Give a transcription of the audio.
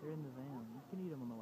They're in the van. You can eat them on